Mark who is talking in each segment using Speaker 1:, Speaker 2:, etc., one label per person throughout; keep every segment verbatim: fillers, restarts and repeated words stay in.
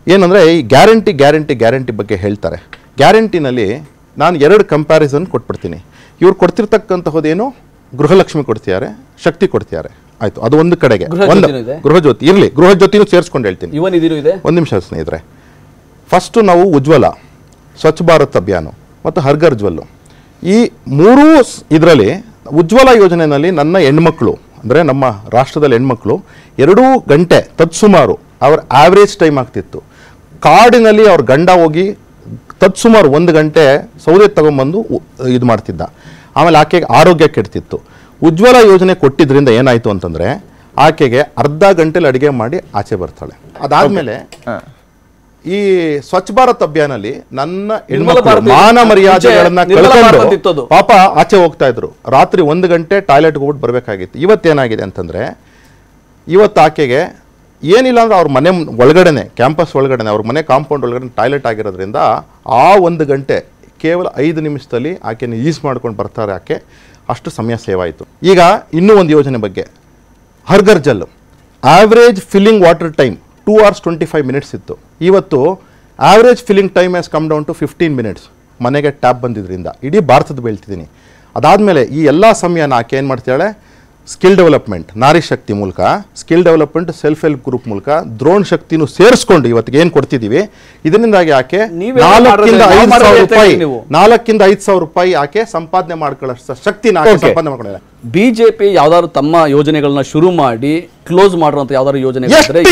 Speaker 1: ಏನಂದರೆ ಈ guarantee guarantee guarantee ಬಗ್ಗೆ ಹೇಳ್ತಾರೆ. ಗ್ಯಾರಂಟಿನಲ್ಲಿ ನಾನು ಎರಡು ಕಂಪ್ಯಾರಿಸನ್ ಕೊಟ್ಬಿಡ್ತೀನಿ. ಇವ್ರು ಕೊಡ್ತಿರ್ತಕ್ಕಂತಹದ್ದೇನು ಗೃಹಲಕ್ಷ್ಮಿ ಕೊಡ್ತಿದ್ದಾರೆ, ಶಕ್ತಿ ಕೊಡ್ತಿದ್ದಾರೆ, ಆಯಿತು, ಅದು ಒಂದು ಕಡೆಗೆ. ಒಂದು ಗೃಹಜ್ಯೋತಿ ಇರಲಿ, ಗೃಹಜ್ಯೋತಿನೂ ಸೇರಿಸ್ಕೊಂಡು ಹೇಳ್ತೀನಿ. ಒಂದು ನಿಮಿಷ ಸ್ನೇಹಿತರೆ. ಫಸ್ಟು ನಾವು ಉಜ್ವಲ, ಸ್ವಚ್ಛ ಭಾರತ್ ಅಭಿಯಾನ ಮತ್ತು ಹರ್ಘರ್ ಜ್ವಲ್ಲು, ಈ ಮೂರೂ ಇದರಲ್ಲಿ ಉಜ್ವಲ ಯೋಜನೆಯಲ್ಲಿ ನನ್ನ ಹೆಣ್ಮಕ್ಳು ಅಂದರೆ ನಮ್ಮ ರಾಷ್ಟ್ರದಲ್ಲಿ ಹೆಣ್ಮಕ್ಳು ಎರಡೂ ಗಂಟೆ ತತ್ಸುಮಾರು ಅವ್ರ ಆವ್ರೇಜ್ ಟೈಮ್ ಆಗ್ತಿತ್ತು. ಕಾಡಿನಲ್ಲಿ ಅವ್ರ ಗಂಡ ಹೋಗಿ ತತ್ಸುಮಾರು ಒಂದು ಗಂಟೆ ಸೌದೆ ತಗೊಂಬಂದು ಇದು ಮಾಡ್ತಿದ್ದ. ಆಮೇಲೆ ಆಕೆಗೆ ಆರೋಗ್ಯ ಕೆಡ್ತಿತ್ತು. ಉಜ್ವಲ ಯೋಜನೆ ಕೊಟ್ಟಿದ್ರಿಂದ ಏನಾಯಿತು ಅಂತಂದರೆ ಆಕೆಗೆ ಅರ್ಧ ಗಂಟೆಲಿ ಅಡುಗೆ ಮಾಡಿ ಆಚೆ ಬರ್ತಾಳೆ. ಅದಾದಮೇಲೆ ಈ ಸ್ವಚ್ಛ ಭಾರತ್ ಅಭಿಯಾನಲ್ಲಿ ನನ್ನ ಹೆಣ್ಮಕ್ಳು ಮಾನ ಮರ್ಯಾದೆಗಳನ್ನ ಕಳ್ಕೊಂಡು ಪಾಪ ಆಚೆ ಹೋಗ್ತಾ ಇದ್ರು. ರಾತ್ರಿ ಒಂದು ಗಂಟೆ ಟಾಯ್ಲೆಟ್ಗೆ ಹೋಗ್ಬಿಟ್ಟು ಬರಬೇಕಾಗಿತ್ತು. ಇವತ್ತೇನಾಗಿದೆ ಅಂತಂದರೆ ಇವತ್ತು ಆಕೆಗೆ ಏನಿಲ್ಲ ಅಂದ್ರೆ ಅವ್ರ ಮನೆ ಒಳಗಡೆನೆ, ಕ್ಯಾಂಪಸ್ ಒಳಗಡೆ, ಅವ್ರ ಮನೆ ಕಾಂಪೌಂಡ್ ಒಳಗಡೆ ಟಾಯ್ಲೆಟ್ ಆಗಿರೋದ್ರಿಂದ ಆ ಒಂದು ಗಂಟೆ ಕೇವಲ ಐದು ನಿಮಿಷದಲ್ಲಿ ಆಕೆನ ಯೂಸ್ ಮಾಡ್ಕೊಂಡು ಬರ್ತಾರೆ. ಆಕೆ ಅಷ್ಟು ಸಮಯ ಸೇವ್ ಆಯಿತು. ಈಗ ಇನ್ನೂ ಒಂದು ಯೋಜನೆ ಬಗ್ಗೆ, ಹರ್ಘರ್ Jal average filling water time two hours twenty five minutes ಇತ್ತು. ಇವತ್ತು average filling time has come down to fifteen minutes ಮನೆಗೆ ಟ್ಯಾಪ್ ಬಂದಿದ್ದರಿಂದ. ಇಡೀ ಭಾರತದ ಬೀಳ್ತಿದ್ದೀನಿ. ಅದಾದಮೇಲೆ ಈ ಎಲ್ಲ ಸಮಯನ ಆಕೆ ಏನು ಮಾಡ್ತಾಳೆ, ಸ್ಕಿಲ್ ಡೆವಲಪ್ಮೆಂಟ್ ನಾರಿ ಶಕ್ತಿ ಮೂಲಕ, skill development self help group ಮೂಲಕ ದ್ರೋಣ್ ಶಕ್ತಿನೂ ಸೇರಿಸ್ಕೊಂಡು ಇವತ್ತಿಗೆ ಏನು ಕೊಡ್ತಿದ್ದೀವಿ, ಇದರಿಂದಾಗಿ ಆಕೆ ನಾಲ್ಕಿಂದ ಐದು ಸಾವಿರ ರೂಪಾಯಿ ನಾಲ್ಕಿಂದ ಐದು ಸಾವಿರ ರೂಪಾಯಿ ಆಕೆ ಸಂಪಾದನೆ ಮಾಡ್ಕೊಳ್ಳೋ ಶಕ್ತಿನ ಸಂಪಾದನೆ ಮಾಡ್ಕೊಂಡಿದ್ದಾರೆ.
Speaker 2: ಬಿಜೆಪಿ ಯಾವ್ದಾದ್ರು ತಮ್ಮ ಯೋಜನೆಗಳನ್ನ ಶುರು ಮಾಡಿ ಕ್ಲೋಸ್ ಮಾಡುವಂತ ಯಾವ್ದಾದ್ರು ಯೋಜನೆ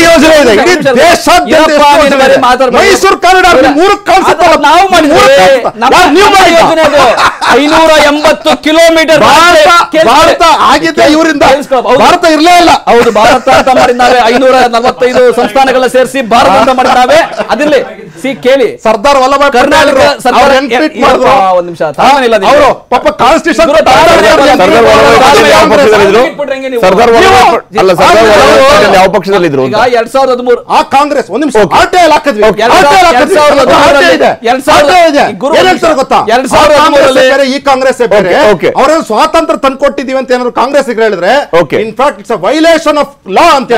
Speaker 2: ಐನೂರ ಎಂಬತ್ತು ಕಿಲೋಮೀಟರ್
Speaker 1: ಭಾರತ ಆಗಿದ್ದೆ ಇವರಿಂದ, ಭಾರತ ಇರಲೇ ಇಲ್ಲ.
Speaker 2: ಹೌದು, ಭಾರತ ಅಂತ ಮಾಡಿದ್ದಾರೆ. ಐನೂರ ನಲವತ್ತೈದು ಸಂಸ್ಥಾನಗಳನ್ನ ಸೇರಿಸಿ ಭಾರತ ಅಂತ ಮಾಡಿದ್ದಾವೆ. ಅದಿರ್ಲಿ, ಸಿ ಕೇಳಿ,
Speaker 1: ಸರ್ದಾರ್ ವಲ್ಲಭಾಯ್
Speaker 2: ಕರ್ನಾಟಕ ಒಂದ್ ನಿಮಿಷ
Speaker 1: ಅವರು ಪಾಪ ಕಾನ್ಸ್ಟಿಟ್ಯೂಷನ್ ಯಾವ ಪಕ್ಷದಲ್ಲಿದ್ರು ಈಗ ಎರಡ್ ಸಾವಿರದ ಹದಿಮೂರು ಆ ಕಾಂಗ್ರೆಸ್ ಒಂದ್ ನಿಮಿಷ ಹಾಕಿದ್ವಿ. ಗೊತ್ತಾ ಈ ಕಾಂಗ್ರೆಸ್ ಬೇರೆ, ಅವರೇನು ಸ್ವಾತಂತ್ರ್ಯ ತಂದ್ಕೊಟ್ಟಿದೀವಿ ಅಂತ ಏನಾದ್ರು ಕಾಂಗ್ರೆಸ್ ಹೇಳಿದ್ರೆ in fact it's a violation of law ಅಂತ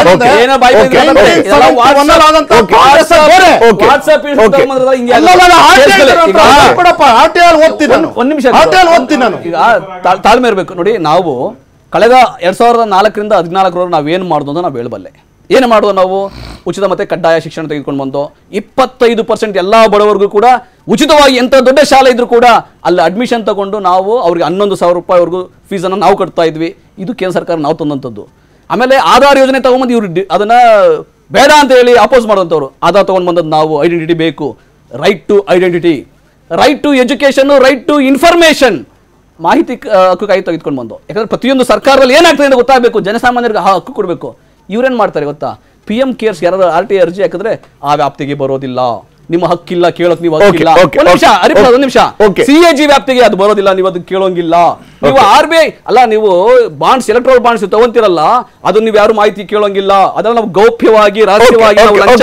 Speaker 2: ತಾಳ್ಮೆ ಇರಬೇಕು ನೋಡಿ. ನಾವು ಕಳೆದ ಎರಡ್ ಸಾವಿರದ ನಾಲ್ಕರಿಂದ ಹದಿನಾಲ್ಕರವರೆಗೆ ನಾವೇನು ಮಾಡೋದು ಅಂತ ನಾವು ಹೇಳಬಲ್ಲೆ. ಏನು ಮಾಡುವ ನಾವು ಉಚಿತ ಮತ್ತೆ ಕಡ್ಡಾಯ ಶಿಕ್ಷಣ ತೆಗೆದುಕೊಂಡು ಬಂದು ಇಪ್ಪತ್ತೈದು ಪರ್ಸೆಂಟ್ ಎಲ್ಲ ಬಡವರಿಗೂ ಕೂಡ ಉಚಿತವಾಗಿ ಎಂಥ ದೊಡ್ಡ ಶಾಲೆ ಇದ್ರೂ ಕೂಡ ಅಲ್ಲಿ ಅಡ್ಮಿಷನ್ ತಗೊಂಡು ನಾವು ಅವ್ರಿಗೆ ಹನ್ನೊಂದು ಸಾವಿರ ರೂಪಾಯಿವರೆಗೂ ಫೀಸನ್ನು ನಾವು ಕಟ್ತಾ ಇದ್ವಿ. ಇದು ಕೇಂದ್ರ ಸರ್ಕಾರ ನಾವು ತಂದಂಥದ್ದು. ಆಮೇಲೆ ಆಧಾರ್ ಯೋಜನೆ ತಗೊಂಬಂದು ಇವರು ಅದನ್ನ ಬೇಡ ಅಂತ ಹೇಳಿ ಅಪೋಸ್ ಮಾಡುವಂಥವ್ರು. ಆಧಾರ್ ತಗೊಂಡು ಬಂದದ್ದು ನಾವು, ಐಡೆಂಟಿಟಿ ಬೇಕು, right to identity, right to education, right to information, ಮಾಹಿತಿ ಹಕ್ಕು ಕಾಯ್ದು ತೆಗೆದುಕೊಂಡು ಬಂದು. ಯಾಕಂದ್ರೆ ಪ್ರತಿಯೊಂದು ಸರ್ಕಾರದಲ್ಲಿ ಏನಾಗ್ತದೆ ಅಂತ ಗೊತ್ತಾಗಬೇಕು, ಜನಸಾಮಾನ್ಯರಿಗೆ ಹಕ್ಕು ಕೊಡಬೇಕು. ಇವ್ರೇನು ಮಾಡ್ತಾರೆ ಗೊತ್ತಾ, ಪಿ ಎಂ ಕೇರ್ಸ್ ಯಾರು ಆರ್ ಟಿ ಅರ್ಜಿ ಹಾಕಿದ್ರೆ ಆ ವ್ಯಾಪ್ತಿಗೆ ಬರೋದಿಲ್ಲ, ನಿಮ್ಮ ಹಕ್ಕಿಲ್ಲ, ಕೇಳೋಕ್ ನೀವು ಹಕ್ಕಿಲ್ಲ. ಒಂದು ನಿಮಿಷ ಅರಿಪ, ಒಂದು ನಿಮಿಷ, ಸಿ ಎ ಜಿ ವ್ಯಾಪ್ತಿಗೆ ಅದು ಬರೋದಿಲ್ಲ, ನೀವು ಅದಕ್ಕೆ ಕೇಳೋಂಗಿಲ್ಲ. ನೀವು ಆರ್ ಬಿ ಐ ಅಲ್ಲ, ನೀವು ಬಾಂಡ್ಸ್, ಎಲೆಕ್ಟ್ರಾಲ್ ಬಾಂಡ್ಸ್ ತಗೊಂತಿರಲ್ಲ, ಅದು ನೀವು ಯಾರು ಮಾಹಿತಿ ಕೇಳೋಂಗಿಲ್ಲ. ಅದನ್ನ ನಾವು ಗೌಪ್ಯವಾಗಿ ರಹಸ್ಯವಾಗಿ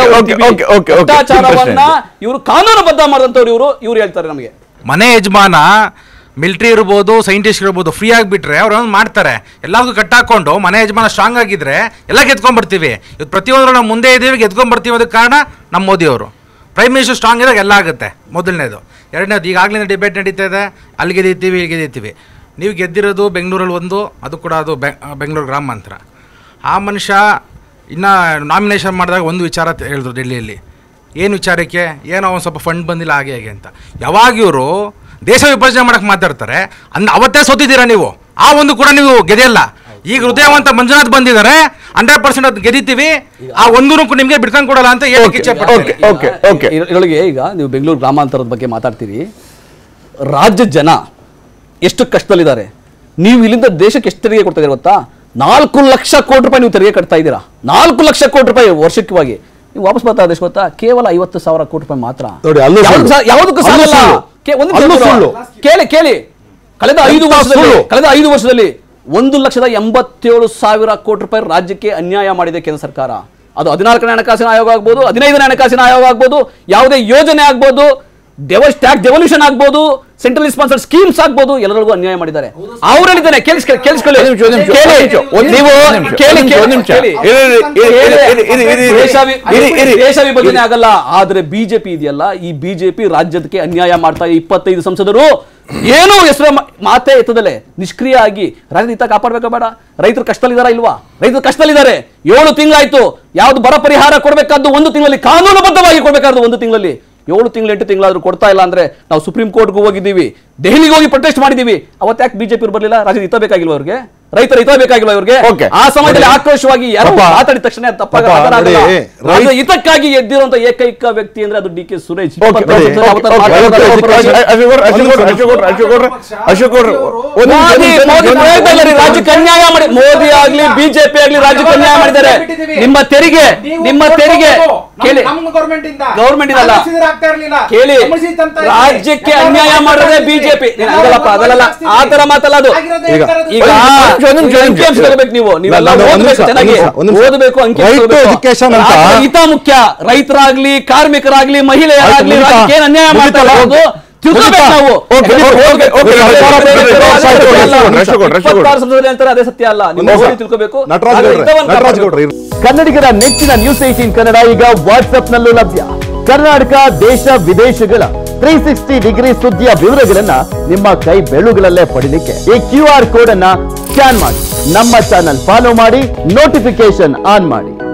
Speaker 2: ಭ್ರಷ್ಟಾಚಾರವನ್ನ ಇವರು ಕಾನೂನುಬದ್ಧ ಮಾಡಿದಂತವ್ರು ಇವರು ಇವ್ರು ಹೇಳ್ತಾರೆ ನಮಗೆ.
Speaker 3: ಮನೆ ಯಜಮಾನ ಮಿಲಿಟರಿ ಇರ್ಬೋದು, ಸೈಂಟಿಸ್ಟ್ ಇರ್ಬೋದು, ಫ್ರೀ ಆಗಿಬಿಟ್ರೆ ಅವ್ರು ಒಂದು ಮಾಡ್ತಾರೆ. ಎಲ್ಲರಿಗೂ ಕಟ್ಟಾಕೊಂಡು ಮನೆ ಯಜಮಾನ ಸ್ಟ್ರಾಂಗ್ ಆಗಿದ್ರೆ ಎಲ್ಲ ಗೆದ್ಕೊಂಡ್ಬರ್ತೀವಿ. ಇವತ್ತು ಪ್ರತಿಯೊಂದು ನಾವು ಮುಂದೆ ಇದ್ದೀವಿ, ಗೆದ್ಕೊಂಡ್ಬರ್ತೀವಿ. ಅದಕ್ಕೆ ಕಾರಣ ನಮ್ಮ ಮೋದಿಯವರು. ಪ್ರೈಮ್ ಮಿನಿಸ್ಟರ್ ಸ್ಟ್ರಾಂಗ್ ಇದ್ದಾಗ ಎಲ್ಲ ಆಗುತ್ತೆ. ಮೊದಲನೇದು. ಎರಡನೇದು, ಈಗಾಗಲೇ ಡಿಬೇಟ್ ನಡೀತಾ ಇದೆ, ಅಲ್ಲಿ ಗೆದ್ದೀವಿ ಇಲ್ಲಿ ಗೆದ್ದೀವಿ. ನೀವು ಗೆದ್ದಿರೋದು ಬೆಂಗಳೂರಲ್ಲಿ ಒಂದು, ಅದು ಕೂಡ ಅದು ಬೆಂಗಳೂರು ಗ್ರಾಮಾಂತರ. ಆ ಮನುಷ್ಯ ಇನ್ನು ನಾಮಿನೇಷನ್ ಮಾಡಿದಾಗ ಒಂದು ವಿಚಾರ ಹೇಳಿದ್ರು ಡೆಲ್ಲಿಯಲ್ಲಿ. ಏನು ವಿಚಾರಕ್ಕೆ, ಏನೋ ಒಂದು ಸ್ವಲ್ಪ ಫಂಡ್ ಬಂದಿಲ್ಲ ಹಾಗೆ ಹೇಗೆ ಅಂತ. ಯಾವಾಗ ಇವರು ದೇಶ ವಿಭಜನೆ ಮಾಡಕ್ಕೆ ಮಾತಾಡ್ತಾರೆ, ಅಂದ್ ಅವತ್ತೇ ಸೋತಿದ್ದೀರಾ ನೀವು. ಆ ಒಂದು ಕೂಡ ನೀವು ಗೆದೆಯಲ್ಲ. ಈಗ ಹೃದಯವಂತ ಮಂಜುನಾಥ್ ಬಂದಿದ್ದಾರೆ, ಹಂಡ್ರೆಡ್ ಪರ್ಸೆಂಟ್ ಅದು ಗೆದ್ದಿದ್ದೀವಿ, ಆ ಒಂದು ನಿಮಗೆ ಬಿಡ್ಕೊಂಡು ಕೊಡಲ್ಲ ಅಂತ ಹೇಳಕ್ಕೆ ಇಚ್ಛೆ ಪಡ್ತೀನಿ.
Speaker 2: ಇದರೊಳಗೆ ಈಗ ನೀವು ಬೆಂಗಳೂರು ಗ್ರಾಮಾಂತರದ ಬಗ್ಗೆ ಮಾತಾಡ್ತೀರಿ. ರಾಜ್ಯ ಜನ ಎಷ್ಟು ಕಷ್ಟದಲ್ಲಿದ್ದಾರೆ. ನೀವು ಇಲ್ಲಿಂದ ದೇಶಕ್ಕೆ ಎಷ್ಟು ತೆರಿಗೆ ಕೊಡ್ತಾ ಇದ್ದೀರಾ ಗೊತ್ತಾ? ನಾಲ್ಕು ಲಕ್ಷ ಕೋಟಿ ರೂಪಾಯಿ ನೀವು ತೆರಿಗೆ ಕಟ್ತಾ ಇದ್ದೀರಾ. ನಾಲ್ಕು ಲಕ್ಷ ಕೋಟಿ ರೂಪಾಯಿ ವರ್ಷಕ್ಕಾಗಿ ನೀವು ವಾಪಸ್ ಬರ್ತಾ ಇದ್ದೀರಾ ಗೊತ್ತಾ? ಕೇವಲ ಐವತ್ತು ಸಾವಿರ ಕೋಟಿ ರೂಪಾಯಿ ಮಾತ್ರ. ಯಾವುದಕ್ಕೂ ಸಾಲಲ್ಲ. ಕೇಳಿ ಕೇಳಿ ಕಳೆದ ಐದು ವರ್ಷದಲ್ಲಿ ಕಳೆದ ಐದು ವರ್ಷದಲ್ಲಿ ಒಂದು ಲಕ್ಷದ ಎಂಬತ್ತೇಳು ಸಾವಿರ ಕೋಟಿ ರೂಪಾಯಿ ರಾಜ್ಯಕ್ಕೆ ಅನ್ಯಾಯ ಮಾಡಿದೆ ಕೇಂದ್ರ ಸರ್ಕಾರ. ಅದು ಹದಿನಾಲ್ಕನೇ ಹಣಕಾಸಿನ ಆಯೋಗ ಆಗ್ಬೋದು, ಹದಿನೈದನೇ ಹಣಕಾಸಿನ ಆಯೋಗ ಆಗ್ಬೋದು, ಯಾವುದೇ ಯೋಜನೆ ಆಗ್ಬೋದು, ಡೆವಲ್ ಟ್ಯಾಕ್ಸ್ ಡೆವಲ್ಯೂಷನ್ ಆಗ್ಬೋದು, ಸೆಂಟ್ರಲ್ ಸ್ಪಾನ್ಸರ್ಡ್ ಸ್ಕೀಮ್ಸ್ ಆಗ್ಬೋದು, ಎಲ್ಲರಿಗೂ ಅನ್ಯಾಯ ಮಾಡಿದ್ದಾರೆ. ಅವರಲ್ಲಿದ್ದಾನೆ ಕೇಳಿಸ್ಕೊಳ್ಳಿ ಕೇಳಿಸ್ಕೊಳ್ಳಿ ನೀವು ದೇಶ ವಿಭಜನೆ ಆಗಲ್ಲ. ಆದ್ರೆ ಬಿಜೆಪಿ ಇದೆಯಲ್ಲ, ಈ ಬಿಜೆಪಿ ರಾಜ್ಯಕ್ಕೆ ಅನ್ಯಾಯ ಮಾಡ್ತಾ ಇದೆ. ಇಪ್ಪತ್ತೈದು ಸಂಸದರು ಏನು ಹೆಸರು ಮಾತೇ ಎತ್ತದಲೆ ನಿಷ್ಕ್ರಿಯ ಆಗಿ ರಾಜ್ಯದ ಹಿತ ಕಾಪಾಡ್ಬೇಕಾ ಬೇಡ? ರೈತರು ಕಷ್ಟದಲ್ಲಿದಾರ ಇಲ್ವಾ? ರೈತರು ಕಷ್ಟದಲ್ಲಿದ್ದಾರೆ. ಏಳು ತಿಂಗಳಾಯ್ತು. ಯಾವ್ದು ಬರ ಪರಿಹಾರ ಕೊಡ್ಬೇಕಾದ್ದು ಒಂದು ತಿಂಗಳಲ್ಲಿ, ಕಾನೂನುಬದ್ಧವಾಗಿ ಕೊಡ್ಬೇಕಾದ್ರು ಒಂದು ತಿಂಗಳಲ್ಲಿ. ಏಳು ತಿಂಗಳು ಎಂಟು ತಿಂಗಳಾದ್ರೂ ಕೊಡ್ತಾ ಇಲ್ಲ ಅಂದ್ರೆ ನಾವು ಸುಪ್ರೀಂ ಕೋರ್ಟ್ಗೂ ಹೋಗಿದ್ದೀವಿ, ದೆಹಲಿಗೆ ಹೋಗಿ ಪ್ರೊಟೆಸ್ಟ್ ಮಾಡಿದೀವಿ. ಅವತ್ತು ಯಾಕೆ ಬಿಜೆಪಿ ಬರಲಿಲ್ಲ? ರಾಜ್ಯದ ಹಿತ ಬೇಕಾಗಿಲ್ವ ಅವ್ರಿಗೆ? ರೈತರ ಹಿತ ಬೇಕಾಗಿಲ್ವ ಇವ್ರಿಗೆ? ಆ ಸಮಯದಲ್ಲಿ ಆಕ್ರೋಶವಾಗಿ ಯಾರು ಮಾತಾಡಿದ ತಕ್ಷಣ ಹಿತಕ್ಕಾಗಿ ಎದ್ದಿರುವಂತ ಏಕೈಕ ವ್ಯಕ್ತಿ ಅಂದ್ರೆ ಅದು ಡಿ ಕೆ ಸುರೇಶ್. ರಾಜ್ಯಕ್ಕೆ ಅನ್ಯಾಯ ಮಾಡಿ, ಮೋದಿ ಆಗ್ಲಿ ಬಿಜೆಪಿ ಆಗ್ಲಿ ರಾಜ್ಯಕ್ಕೆ ಅನ್ಯಾಯ ಮಾಡಿದ್ದಾರೆ. ನಿಮ್ಮ ತೆರಿಗೆ ನಿಮ್ಮ ತೆರಿಗೆ ಕೇಳಿ, ಗೌರ್ಮೆಂಟ್ ಇದಲ್ಲ ಕೇಳಿ, ರಾಜ್ಯಕ್ಕೆ ಅನ್ಯಾಯ ಮಾಡಿದ್ರೆ ಬಿಜೆಪಿ. ಅದಲ್ಲಪ್ಪ ಅದಲ್ಲ, ಆ ತರ ಮಾತಲ್ಲ ಅದು. ಈಗ ನೀವು ನೀವೆಲ್ಲ ಓದಬೇಕು, ಚೆನ್ನಾಗಿ ಓದಬೇಕು, ಹಿತ ಮುಖ್ಯ. ರೈತರಾಗ್ಲಿ, ಕಾರ್ಮಿಕರಾಗ್ಲಿ, ಮಹಿಳೆಯರಾಗ್ಲಿ ರಾಜ್ಯಕ್ಕೆ ಏನ್ ಅನ್ಯಾಯ ಮಾಡ್ತಾರೆ ಅದು ತಿಳ್ಕೋಬೇಕು ನಾವು. ಅದೇ ಸತ್ಯ ಅಲ್ಲ, ನೀವು ತಿಳ್ಕೋಬೇಕು.
Speaker 4: ಕನ್ನಡಿಗರ ನೆಚ್ಚಿನ ನ್ಯೂಸ್ ಏಟೀನ್ ಕನ್ನಡ ಈಗ ವಾಟ್ಸ್ಆಪ್ ನಲ್ಲೂ ಲಭ್ಯ. ಕರ್ನಾಟಕ, ದೇಶ ವಿದೇಶಗಳ ತ್ರೀ ಸಿಕ್ಸ್ಟಿ ಡಿಗ್ರಿ ಸುದ್ದಿಯ ವಿವರಗಳನ್ನ ನಿಮ್ಮ ಕೈ ಬೆರಳುಗಳಲ್ಲೇ ಪಡಿಲಿಕ್ಕೆ ಈ ಕ್ಯೂ ಆರ್ ಕೋಡ್ ಅನ್ನ ಸ್ಕ್ಯಾನ್ ಮಾಡಿ, ನಮ್ಮ ಚಾನಲ್ ಫಾಲೋ ಮಾಡಿ, ನೋಟಿಫಿಕೇಶನ್ ಆನ್ ಮಾಡಿ.